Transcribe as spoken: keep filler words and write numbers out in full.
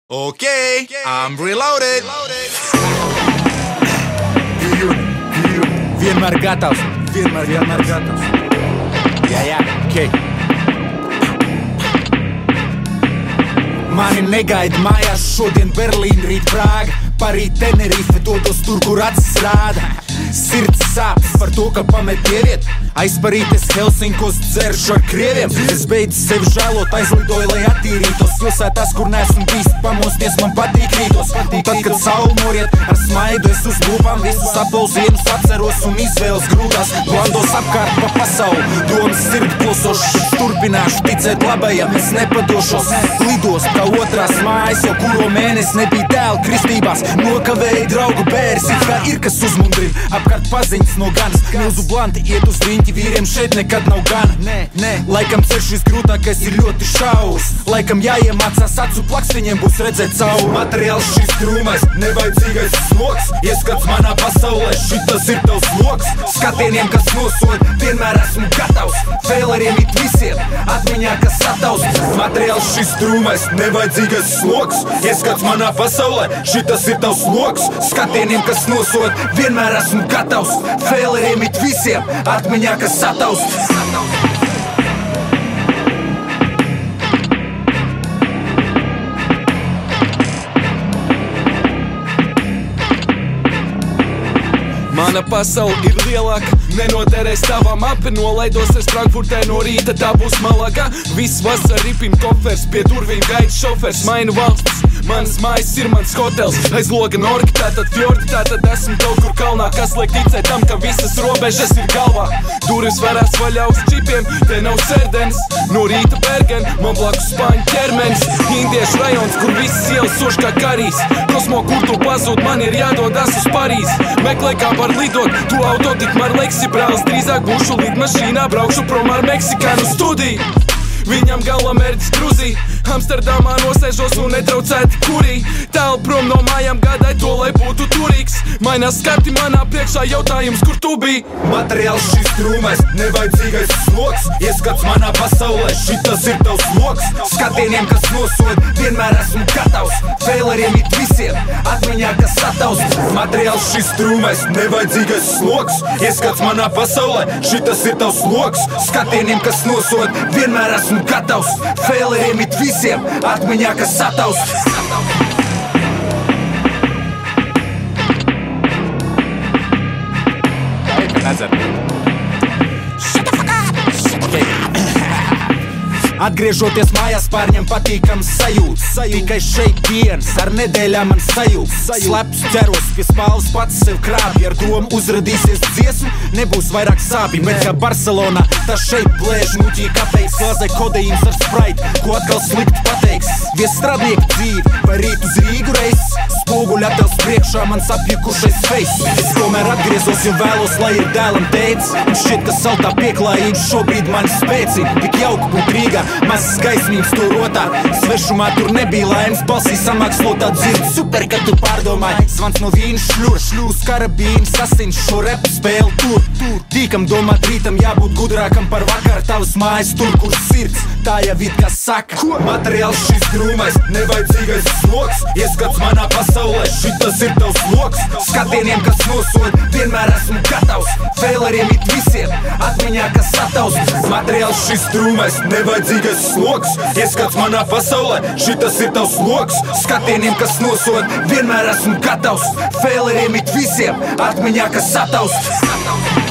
Okay, I'm reloaded. Vienmēr gatavs, vienmēr, vienmēr gatavs. Jā, jā, ok. Mani negaida mājās šodien Berlīna, rīt Prāga, parīt Tenerife, dodos tur, kur acis rāda. Sirds sāp par to, ka pamet dieviet. Aizparīt es Helsinkos dzeršu ar krieviem. Es beidzu sevi žēlot, aizlidoju, lai attīrītos. Pilsētās, kur neesmu bijis, pamosties man patīk rītos. Un tad, kad saule noriet, ar smaidu es uz lūpām visus aplausienus atceros un izvēles grūtās. Blandos apkārt pa pasauli, domas sirdi klosošas. Turpināšu ticēt labajam, es nepadošos. Lidos kā otrās mājas, jau kuro mēnesi nebija dēla kristībās. Nokavēja draugu bērs, it kā ir kas uzmundrina. Apkārt paziņas no ganas, milzu blanti iet uz riņķi, vīriem šeit nekad nav gana. Nē, nē, laikam ceļš visgrūtākais ir ļoti šaurs. Laikam jāiemācās acu plakstiņiem būs redzēt cauri. Materiāls šis drūmais, nevajadzīgais sloks. Ieskats manā pasaulē, šitas ir tavs loks. Skatieniem, kas nosod, vienmēr esmu gatavs. Fēleriem it visiem, atmiņā, kas sataus. Materiāls šis drūmais, nevajadzīgais sloks. Ieskats manā pasaulē, šitas ir tavs loks. Skatieniem, kas nosod, vienmēr esmu gatavs. Fēleriem it visiem, atmiņā, kas sataus. Mana pasaule ir lielāka, nenoderēs tavā mape. Nolaidos es Frankfurtē no rīta, tā būs Malaga. Viss vasar ripina kofers, pie durvīm gaida šofers. Mainu valstis, manas mājas ir mans hotels. Aiz loga norki, tātad fjordi, tātad esmu kaut kur kalnā. Kas liek ticēt tam, ka visas robežas ir galvā? Durvis varās vaļā uz čipiem, te nav sērdenes. No rīta Bergen, man blakus Spāņu ķermenis. Indiešu rajons, kur visas ielas soš kā karīs. Kosmo, kur tu pazūd, man ir jādodas uz Parīzi. Meklē kā var lidot, tu auto tikmēr leksi brālis. Drīzāk būšu lidmašīnā, braukšu prom ar Meksikānu studiju. Viņam gala mērķis Gruzī, Amsterdamā nosēžos un netraucēti kurī. Tālu prom no mājām gādāj to, lai būtu turīgs. Mainās skati manā priekšā, jautājums, kur tu biji? Materiāls šis drūmais, nevajadzīgais sloks. Ieskats manā pasaulē, šitas ir tavs loks. Skatieniem, kas nosod, vienmēr esmu gatavs. Fēleriem it visiem, atmiņā, kas sataus. Materiāls šis drūmais, nevajadzīgais sloks. Ieskats manā pasaulē, šitas ir tavs loks. Skatieniem, kas nosod, vienmēr esmu gatavs. Fēleriem it visiem, atmiņā, kas sataus. Atgriežoties mājās, pārņem patīkams sajūts. Tikai šeit dienas, ar nedēļām man sajūts. Sleps ķeros pie spāles, pats sev krāpj. Ar domu uzradīsies dziesmu, nebūs vairāk sāpji. Bet kā Barcelonā, tā šeit plēž muķī kapeiks. Glazē kodeīns ar sprite, ko atkal slikti pateiks. Viesstrādnieku dzīvi, vai rīt uz Rīgu reizes. Spoguļa attēls priekšā, mans apjukušais face. Es tomēr atgriezos, jo vēlos, lai ir dēlam teicis. Un šķiet, ka saltā pieklājība šobrīd mani spēcina. Tik jauka būt Rīgā, mazas gaismības tur rotā. Svešumā tur nebija laimes, balsī samākslotā dzird. Super, ka tu pārdomāji, zvans no vīna šļur. Šļūs karabīnas, asins šo repu spēli tur, tur. Tīkam domāt rītam, jābūt gudrākam par vakar. Tavas mājas tur, kur sirds, tā jau it kā saka. Ko? Materiāls šis drūmais, nevajadzīgais sloks. Ieskats manā pasaulē, šitas ir tavs loks. Skatieniem, kas nosod, vienmēr esmu gatavs. Fēleriem it visiem, atmiņā, kas sataus. Materiāls šis drūmais, nevajadzīgais sloks. Ieskats manā pasaulē, šitas ir tavs loks. Skatieniem, kas nosod, vienmēr esmu gatavs. Fēleriem it visiem, atmiņā, kas sataus.